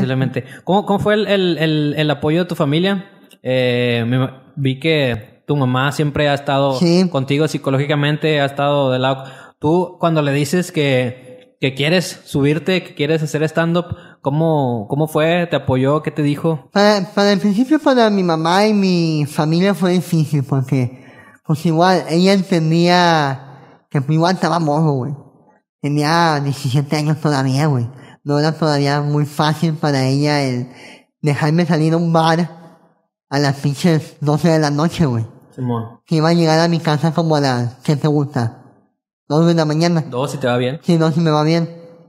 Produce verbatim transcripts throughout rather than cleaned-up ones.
posiblemente. ¿Cómo, cómo fue el, el, el, el apoyo de tu familia? Eh, me, vi que tu mamá siempre ha estado sí. contigo psicológicamente, ha estado de lado. Tú, cuando le dices que, que quieres subirte, que quieres hacer stand-up, ¿cómo, cómo fue? ¿Te apoyó? ¿Qué te dijo? Para, para el principio, para mi mamá y mi familia fue difícil porque, pues igual, ella entendía que igual estaba morro, güey. Tenía diecisiete años todavía, güey. No era todavía muy fácil para ella el dejarme salir a un bar a las pinches doce de la noche, güey. Simón. Que iba a llegar a mi casa como a las, ¿qué te gusta? dos de la mañana. Dos, si te va bien. Sí, dos, si me va bien.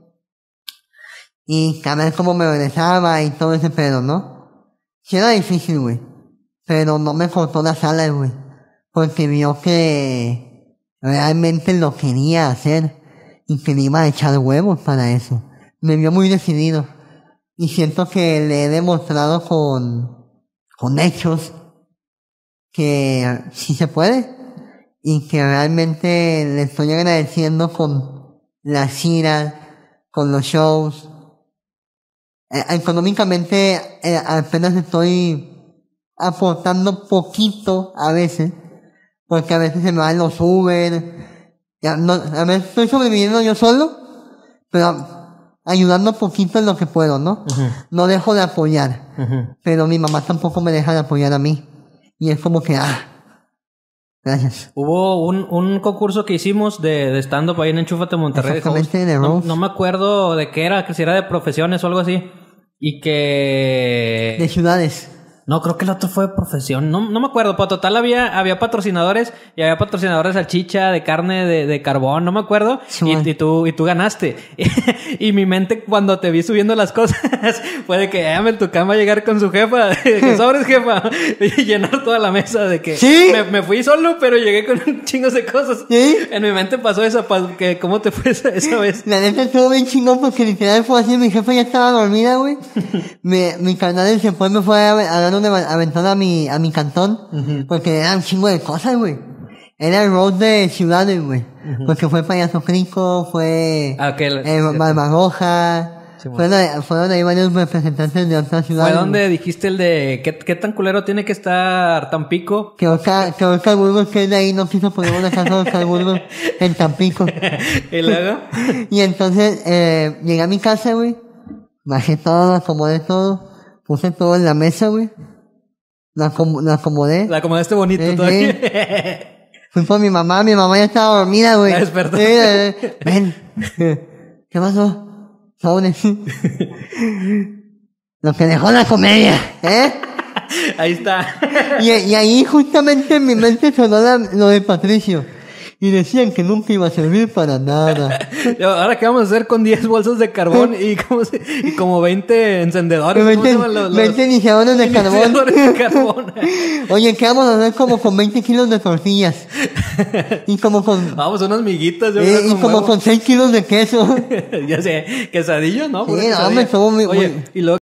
Y a ver cómo me regresaba y todo ese pedo, ¿no? Sí era difícil, güey. Pero no me cortó las alas, güey. Porque vio que realmente lo quería hacer y que le iba a echar huevos para eso. Me vio muy decidido. Y siento que le he demostrado con, con hechos que sí se puede. Y que realmente le estoy agradeciendo con las giras, con los shows. Eh, económicamente eh, apenas estoy aportando poquito a veces. Porque a veces se me van los Uber. Ya, no, a veces estoy sobreviviendo yo solo. Pero ayudando poquito en lo que puedo, ¿no? Uh-huh. No dejo de apoyar. Uh-huh. Pero mi mamá tampoco me deja de apoyar a mí. Y es como que, ah, gracias. Hubo un, un concurso que hicimos de, de stand-up ahí en Enchúfate Monterrey. Exactamente, de no, no me acuerdo de qué era, que si era de profesiones o algo así. Y que... De ciudades. No, creo que el otro fue de profesión. No, no me acuerdo, pero total había, había patrocinadores y había patrocinadores de salchicha, de carne, de, de carbón, no me acuerdo. Sí, y, y tú, y tú ganaste. Y mi mente cuando te vi subiendo las cosas fue de que llame en tu cama a llegar con su jefa, de que sobres jefa, y llenar toda la mesa de que ¿sí? me, me fui solo, pero llegué con un chingo de cosas. ¿Sí? En mi mente pasó eso, que ¿cómo te fue esa, esa vez? La neta estuvo bien chingón porque literal fue así, mi jefa ya estaba dormida, güey. mi, mi carnal después me fue a, a dar una aventura a mi, a mi cantón, uh-huh. porque era un chingo de cosas, güey. Era el road de ciudades, güey. Uh-huh. Porque fue Payaso Crico, fue Aquel, eh, Barbaroja, sí, bueno. fueron, fueron ahí varios representantes de otras ciudades. ¿Fue donde dijiste el de qué, qué tan culero tiene que estar Tampico? Que Oscar, que Oscar Burgos, que es de ahí, no quiso poner una casa de Oscar Burgos en Tampico. ¿Y luego? Y entonces, eh, llegué a mi casa, güey. Bajé todo, acomodé todo. Puse todo en la mesa, güey. La, acom- la acomodé. La acomodaste bonito eh, todavía. Eh. Fui por mi mamá, mi mamá ya estaba dormida, güey. La despertó. Eh, eh, ven. ¿Qué pasó? Sobres. Lo que dejó la comedia, ¿eh? Ahí está. Y, y ahí justamente en mi mente sonó la, lo de Patricio. Y decían que nunca iba a servir para nada. Ahora, ¿qué vamos a hacer con diez bolsas de carbón y como, y como veinte encendedores? veinte, los, los, veinte iniciadores de carbón. Iniciadores de carbón. Oye, ¿qué vamos a hacer como con veinte kilos de tortillas? Y como con... Vamos, unas miguitas. Yo eh, y como huevo. Con seis kilos de queso. Ya sé, quesadillo, ¿no? Sí, no, me estuvo muy... Oye, y luego...